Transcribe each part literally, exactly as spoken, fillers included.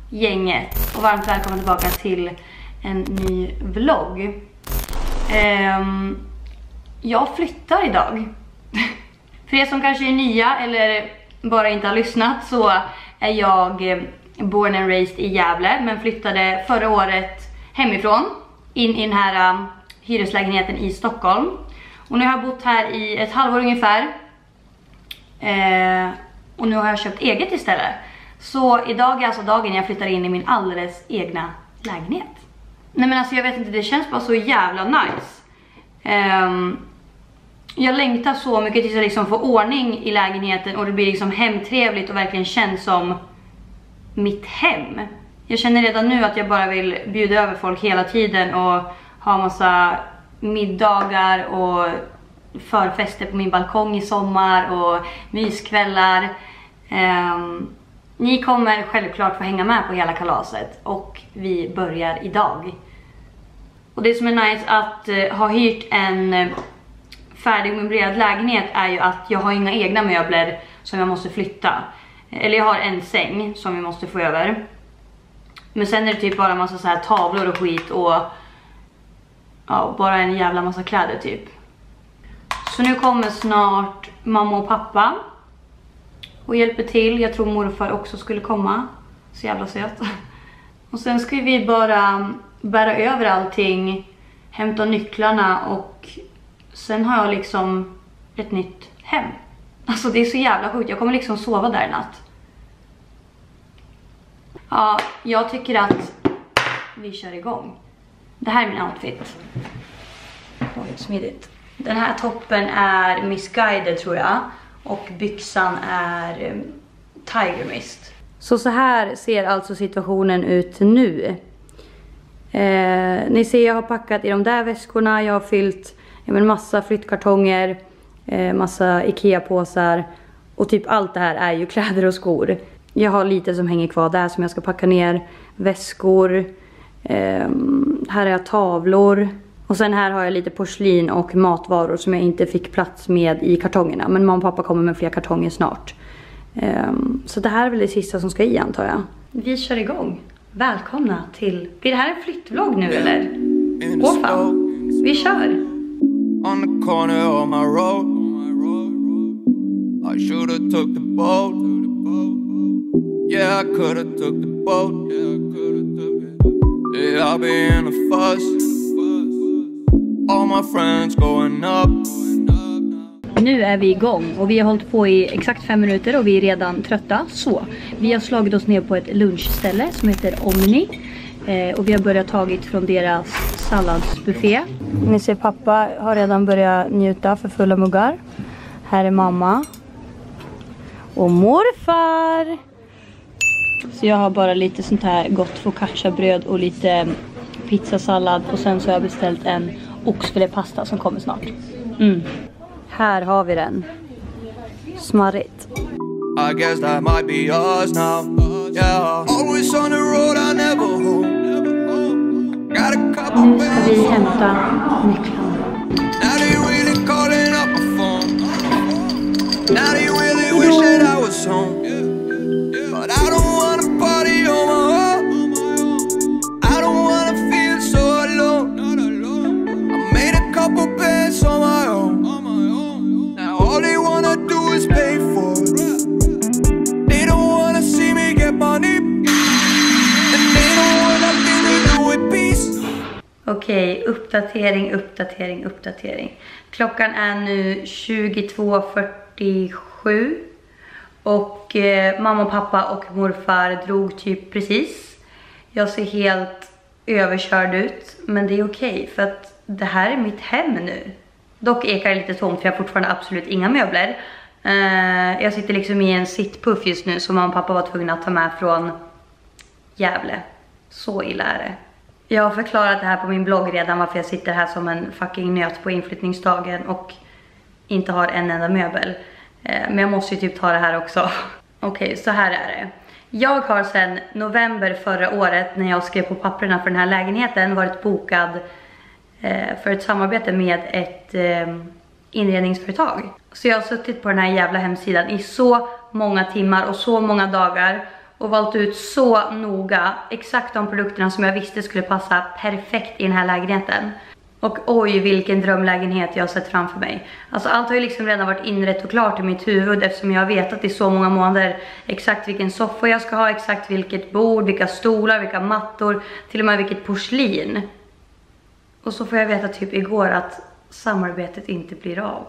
gänget och varmt välkomna tillbaka till en ny vlogg. um, Jag flyttar idag. För er som kanske är nya eller bara inte har lyssnat, så är jag born and raised i Gävle, men flyttade förra året hemifrån in i den här um, hyreslägenheten i Stockholm. Och nu har jag bott här i ett halvår ungefär. eh, Och nu har jag köpt eget istället. Så idag är alltså dagen jag flyttar in i min alldeles egna lägenhet. Nej men alltså jag vet inte, det känns bara så jävla nice. um, Jag längtar så mycket tills jag liksom får ordning i lägenheten och det blir liksom hemtrevligt och verkligen känns som mitt hem. Jag känner redan nu att jag bara vill bjuda över folk hela tiden och ha massa middagar och förfester på min balkong i sommar och myskvällar. um, Ni kommer självklart få hänga med på hela kalaset och vi börjar idag. Och det som är nice att uh, ha hyrt en uh, färdig möblerad lägenhet är ju att jag har inga egna möbler som jag måste flytta. Eller jag har en säng som vi måste få över. Men sen är det typ bara en massa så här tavlor och skit och ja, bara en jävla massa kläder typ. Så nu kommer snart mamma och pappa och hjälper till. Jag tror morfar också skulle komma. Så jävla söt. Och sen ska vi bara bära över allting, hämta nycklarna och sen har jag liksom ett nytt hem. Alltså det är så jävla sjukt. Jag kommer liksom sova där i natt. Ja, jag tycker att vi kör igång. Det här är min outfit. Oj, smidigt. Den här toppen är Missguided tror jag. Och byxan är um, Tiger Mist. Så så här ser alltså situationen ut nu. Eh, ni ser jag har packat i de där väskorna. Jag har fyllt en massa flyttkartonger. Eh, massa Ikea-påsar. Och typ allt det här är ju kläder och skor. Jag har lite som hänger kvar där som jag ska packa ner. Väskor. Eh, här har jag tavlor. Och sen här har jag lite porslin och matvaror som jag inte fick plats med i kartongerna. Men mamma och pappa kommer med fler kartonger snart. Um, så det här är väl det sista som ska i, antar jag. Vi kör igång. Välkomna till... Blir det här en flyttvlogg nu eller? Åh fan. Vi kör. On the corner of my road I should have took the boat. Yeah, I could have took the boat. Yeah, I'll be in a fuss. All my friends going up. Nu är vi igång och vi har hållit på i exakt fem minuter och vi är redan trötta. Så vi har slagit oss ner på ett lunchställe som heter Omni. Eh, och vi har börjat tagit från deras salladsbuffé. Ni ser pappa har redan börjat njuta för fulla muggar. Här är mamma. Och morfar. Så jag har bara lite sånt här gott focaccia-bröd och lite pizzasallad. Och sen så har jag beställt en oxfilépasta som kommer snart. Mm. Här har vi den. Smarrigt. I guess that might be yours now. Yeah. Always on the road, I never home. Got a couple. Nu ska vi hämta nycklarna. Now they really calling up my phone. Now they really wish that I was home. But I don't wanna party on my own. I don't wanna feel so alone. I made a couple bets on my own. All they wanna do is pay for it. They don't wanna see me get money. And they don't want nothing to do with peace. Okej, okay, uppdatering, uppdatering, uppdatering. Klockan är nu tjugotvå fyrtiosju. Och eh, mamma och pappa och morfar drog typ precis. Jag ser helt överkörd ut. Men det är okej okay, för att det här är mitt hem nu. Dock ekar det lite tomt för jag har fortfarande absolut inga möbler. Uh, jag sitter liksom i en sittpuff just nu som mamma och pappa var tvungna att ta med från Gävle. Så illa är det. Jag har förklarat det här på min blogg redan varför jag sitter här som en fucking nöt på inflyttningsdagen och inte har en enda möbel. Uh, men jag måste ju typ ta det här också. Okej, okay, så här är det. Jag har sedan november förra året när jag skrev på papperna för den här lägenheten varit bokad för ett samarbete med ett eh, inredningsföretag. Så jag har suttit på den här jävla hemsidan i så många timmar och så många dagar och valt ut så noga exakt de produkterna som jag visste skulle passa perfekt i den här lägenheten. Och oj, vilken drömlägenhet jag har sett framför mig. Alltså allt har ju liksom redan varit inrätt och klart i mitt huvud, eftersom jag har vetat i så många månader exakt vilken soffa jag ska ha, exakt vilket bord, vilka stolar, vilka mattor, till och med vilket porslin. Och så får jag veta typ igår att samarbetet inte blir av.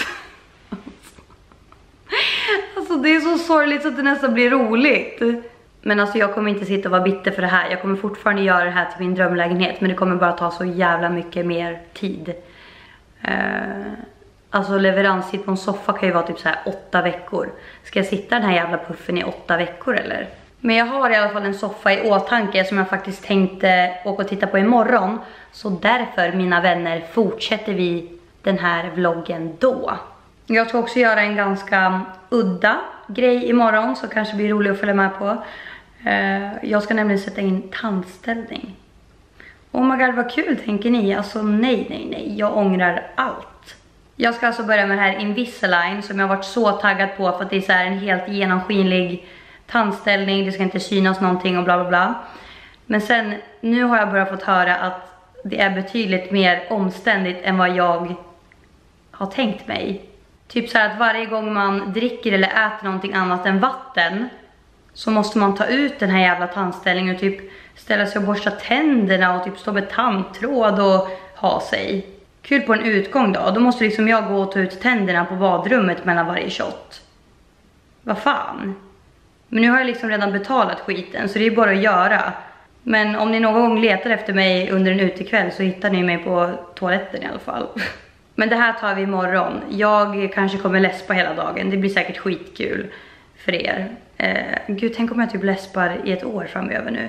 Alltså det är så sorgligt så att det nästan blir roligt. Men alltså jag kommer inte sitta och vara bitter för det här. Jag kommer fortfarande göra det här till min drömlägenhet. Men det kommer bara ta så jävla mycket mer tid. uh, Alltså leveranstid på en soffa kan ju vara typ så här åtta veckor. Ska jag sitta den här jävla puffen i åtta veckor eller? Men jag har i alla fall en soffa i åtanke som jag faktiskt tänkte åka och titta på imorgon. Så därför, mina vänner, fortsätter vi den här vloggen då. Jag ska också göra en ganska udda grej imorgon som kanske blir rolig att följa med på. Jag ska nämligen sätta in tandställning. Oh my god, vad kul, tänker ni? Alltså nej, nej, nej. Jag ångrar allt. Jag ska alltså börja med det här Invisalign som jag har varit så taggad på för att det är så här en helt genomskinlig tandställning. Det ska inte synas någonting och bla bla bla. Men sen, nu har jag börjat fått höra att det är betydligt mer omständigt än vad jag har tänkt mig. Typ så här att varje gång man dricker eller äter någonting annat än vatten så måste man ta ut den här jävla tandställningen och typ ställa sig och borsta tänderna och typ stå med tandtråd och ha sig. Kul på en utgång då. Då måste liksom jag gå och ta ut tänderna på badrummet mellan varje shot. Vad fan? Men nu har jag liksom redan betalat skiten så det är bara att göra. Men om ni någon gång letar efter mig under en utekväll så hittar ni mig på toaletten i alla fall. Men det här tar vi imorgon. Jag kanske kommer läspa hela dagen. Det blir säkert skitkul för er. Eh, gud, tänk om jag typ läspar i ett år framöver nu.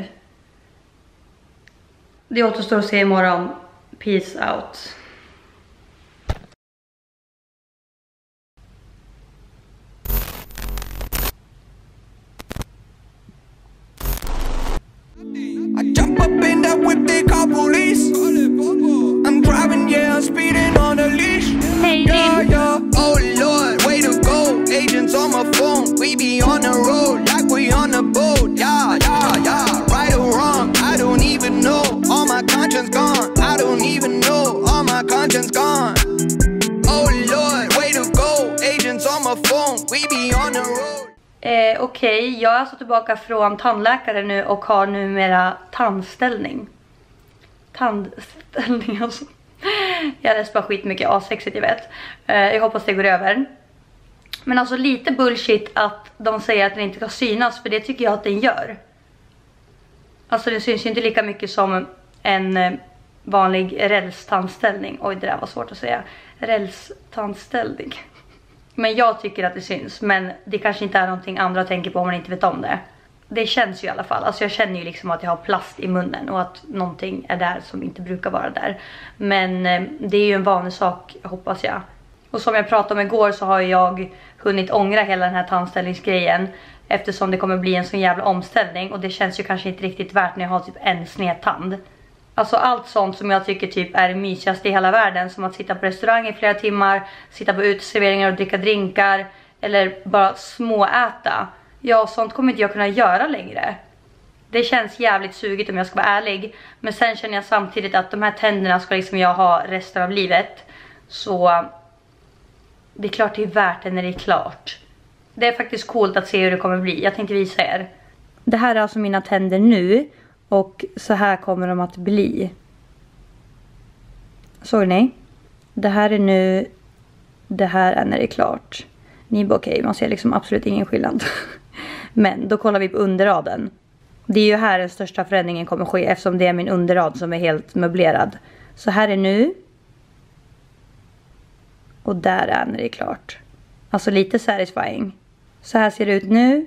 Det återstår att se imorgon. Peace out. I jump up in that whip, they call police. I'm driving, yeah, I'm speeding on a leash. Hey, yeah, yeah, oh Lord, way to go. Agents on my phone, we be on the road like we on the boat. Yeah, yeah, yeah, right or wrong, I don't even know. All my conscience gone, I don't even know. All my conscience gone. Oh Lord, way to go. Agents on my phone, we be on the road. Eh, Okej, okay. Jag är alltså tillbaka från tandläkaren nu och har numera tandställning. Tandställning alltså. Jag läser bara skit mycket asexigt, jag vet. eh, Jag hoppas det går över. Men alltså lite bullshit att de säger att den inte ska synas, för det tycker jag att den gör. Alltså det syns ju inte lika mycket som en vanlig rälstandställning. Oj, det där var svårt att säga. Rälstandställning. Men jag tycker att det syns. Men det kanske inte är någonting andra tänker på om man inte vet om det. Det känns ju i alla fall. Alltså jag känner ju liksom att jag har plast i munnen. Och att någonting är där som inte brukar vara där. Men eh, det är ju en vanlig sak, hoppas jag. Och som jag pratade om igår så har jag hunnit ångra hela den här tandställningsgrejen. Eftersom det kommer bli en sån jävla omställning. Och det känns ju kanske inte riktigt värt när jag har typ en snedtand. Alltså allt sånt som jag tycker typ är mysigast i hela världen. Som att sitta på restaurang i flera timmar. Sitta på uteserveringar och dricka drinkar. Eller bara småäta. Ja, sånt kommer inte jag kunna göra längre. Det känns jävligt sugigt om jag ska vara ärlig. Men sen känner jag samtidigt att de här tänderna ska liksom jag ha resten av livet. Så det är klart det är värt det när det är klart. Det är faktiskt coolt att se hur det kommer bli. Jag tänkte visa er. Det här är alltså mina tänder nu. Och så här kommer de att bli. Såg ni? Det här är nu. Det här är när det är klart. Ni är bara okej, okay, man ser liksom absolut ingen skillnad. Men då kollar vi på underraden. Det är ju här den största förändringen kommer ske. Eftersom det är min underrad som är helt möblerad. Så här är nu. Och där är när det är klart. Alltså lite satisfying. Så här ser det ut nu.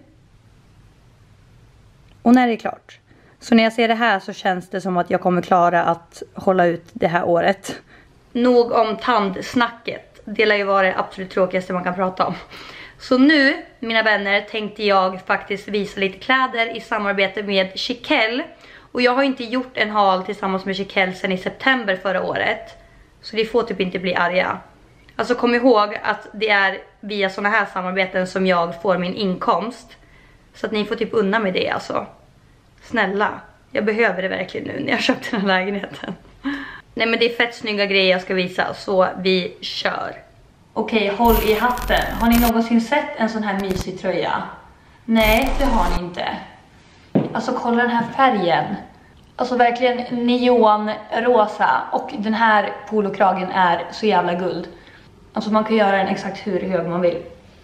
Och när det är klart. Så när jag ser det här så känns det som att jag kommer klara att hålla ut det här året. Nog om tandsnacket. Det lär ju vara det absolut tråkigaste man kan prata om. Så nu, mina vänner, tänkte jag faktiskt visa lite kläder i samarbete med Chiquelle. Och jag har inte gjort en haul tillsammans med Chiquelle sedan i september förra året. Så det får typ inte bli arga. Alltså kom ihåg att det är via såna här samarbeten som jag får min inkomst. Så att ni får typ unna med det alltså. Snälla, jag behöver det verkligen nu när jag köpte den här lägenheten. Nej men det är fett snygga grejer jag ska visa, så vi kör. Okej, håll i hatten. Har ni någonsin sett en sån här mysig tröja? Nej, det har ni inte. Alltså kolla den här färgen. Alltså verkligen neonrosa. Och den här polokragen är så jävla guld. Alltså man kan göra den exakt hur hög man vill.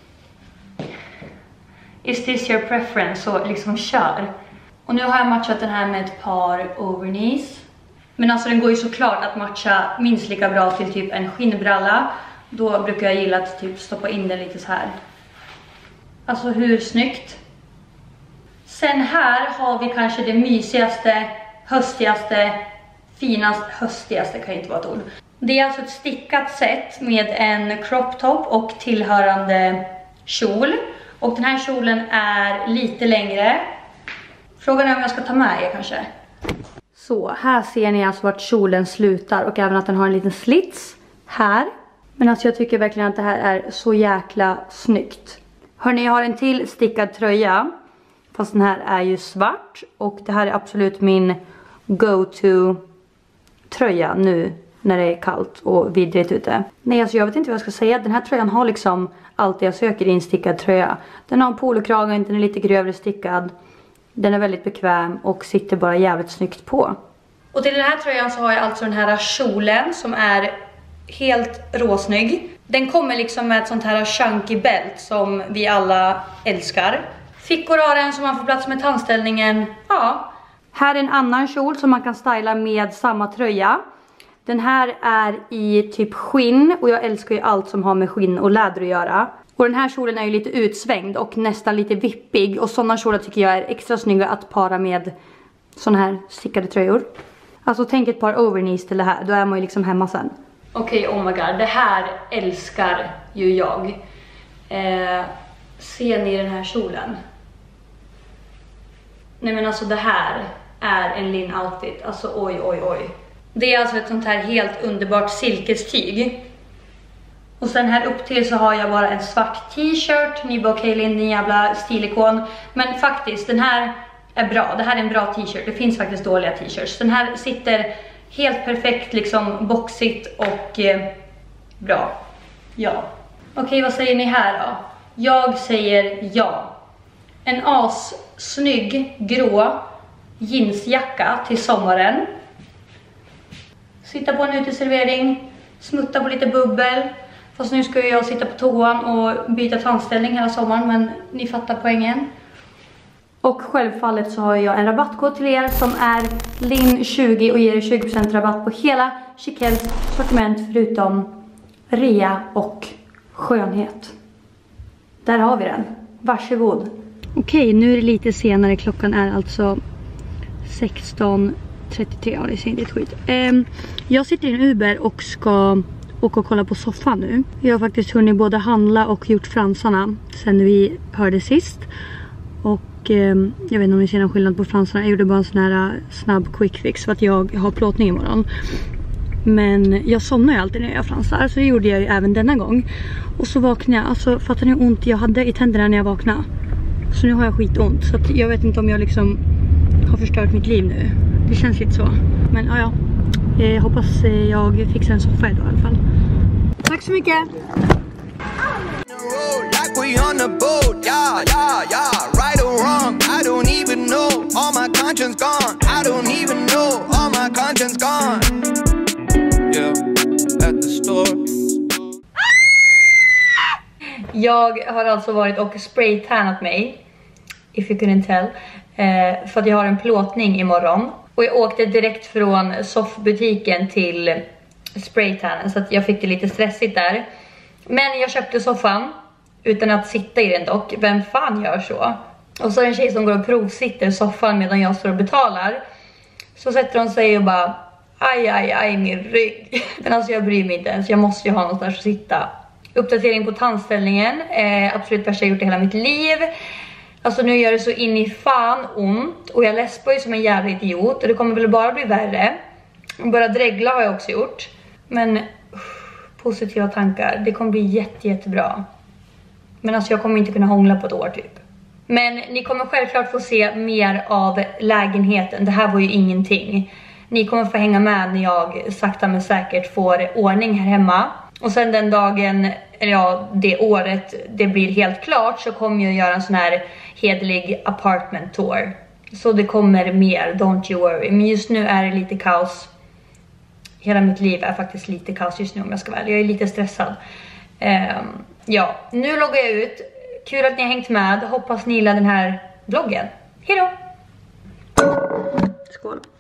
Is this your preference? Så liksom kör. Och nu har jag matchat den här med ett par overknees. Men alltså den går ju såklart att matcha minst lika bra till typ en skinnbralla. Då brukar jag gilla att typ stoppa in den lite så här. Alltså hur snyggt. Sen här har vi kanske det mysigaste, höstigaste, finast, höstigaste kan inte vara ett ord. Det är alltså ett stickat set med en crop top och tillhörande kjol. Och den här kjolen är lite längre. Frågan är om jag ska ta med er kanske. Så, här ser ni alltså vart kjolen slutar och även att den har en liten slits här. Men alltså jag tycker verkligen att det här är så jäkla snyggt. Hörrni, jag har en till stickad tröja. Fast den här är ju svart. Och det här är absolut min go-to tröja nu när det är kallt och vidrigt ute. Nej, alltså jag vet inte vad jag ska säga. Den här tröjan har liksom allt jag söker i en stickad tröja. Den har en polokragen, den är lite grövre stickad. Den är väldigt bekväm och sitter bara jävligt snyggt på. Och till den här tröjan så har jag alltså den här kjolen som är helt råsnygg. Den kommer liksom med ett sånt här chunky belt som vi alla älskar. Fickor har den så man får plats med tandställningen. Ja. Här är en annan kjol som man kan styla med samma tröja. Den här är i typ skinn och jag älskar ju allt som har med skinn och läder att göra. Och den här kjolen är ju lite utsvängd och nästan lite vippig. Och sådana kjolar tycker jag är extra snygga att para med såna här stickade tröjor. Alltså tänk ett par overknees till det här, då är man ju liksom hemma sen. Okej, okay, oh my god, det här älskar ju jag. Eh, ser ni den här kjolen? Nej men alltså det här är en Linn outfit, alltså oj oj oj. Det är alltså ett sånt här helt underbart silkestyg. Och sen här upp till så har jag bara en svart t-shirt. Ni bara okej Linn, din jävla stilikon. Men faktiskt, den här är bra. Det här är en bra t-shirt. Det finns faktiskt dåliga t-shirts. Den här sitter helt perfekt, liksom boxigt och eh, bra. Ja. Okej, vad säger ni här då? Jag säger ja. En assnygg grå jeansjacka till sommaren. Sitta på en uteservering. Smutta på lite bubbel. Fast nu ska jag sitta på toan och byta tandställning hela sommaren. Men ni fattar poängen. Och självfallet så har jag en rabattkod till er som är Linn tjugo och ger er tjugo procent rabatt på hela Chiquelles sortiment förutom rea och skönhet. Där har vi den. Varsågod. Okej, nu är det lite senare. Klockan är alltså sexton trettiotre. Ja, det ser inte ett skit. Um, jag sitter i en Uber och ska åka och kolla på soffan nu. Jag har faktiskt hunnit både handla och gjort fransarna sen vi hörde sist. Och um, jag vet inte om ni ser någon skillnad på fransarna. Jag gjorde bara en sån här snabb quick fix för att jag har plåtning imorgon. Men jag somnar ju alltid när jag gör fransar, så det gjorde jag ju även denna gång. Och så vaknade jag, alltså fattar ni hur ont jag hade i tänderna när jag vaknade? Så nu har jag skitont, så att jag vet inte om jag liksom har förstört mitt liv nu. Det känns lite så. Men ja, ja. Jag hoppas jag fixar en soffa idag i alla fall. Tack så mycket! Jag har alltså varit och spraytannat mig, if you couldn't tell, eh, för att jag har en plåtning imorgon. Och jag åkte direkt från soffbutiken till spraytannen, så att jag fick det lite stressigt där. Men jag köpte soffan utan att sitta i den dock. Vem fan gör så? Och så är det en tjej som går och provsitter i soffan medan jag står och betalar. Så sätter hon sig och bara, aj aj aj min rygg. Men alltså jag bryr mig inte ens, jag måste ju ha någonstans att sitta. Uppdatering på tandställningen, eh, absolut värsta jag gjort i hela mitt liv. Alltså nu gör det så in i fan ont. Och jag läspar ju som en jävla idiot. Och det kommer väl bara bli värre. Bara dregla har jag också gjort. Men uh, positiva tankar, det kommer bli jätte, jättebra. Men alltså jag kommer inte kunna hångla på ett år typ. Men ni kommer självklart få se mer av lägenheten. Det här var ju ingenting. Ni kommer få hänga med när jag sakta men säkert får ordning här hemma. Och sen den dagen, eller ja, det året det blir helt klart, så kommer jag göra en sån här hederlig apartment tour. Så det kommer mer, don't you worry. Men just nu är det lite kaos. Hela mitt liv är faktiskt lite kaos just nu om jag ska välja. Jag är lite stressad. Um, ja, nu loggar jag ut. Kul att ni har hängt med. Hoppas ni gillar den här vloggen. Hej då! Skål!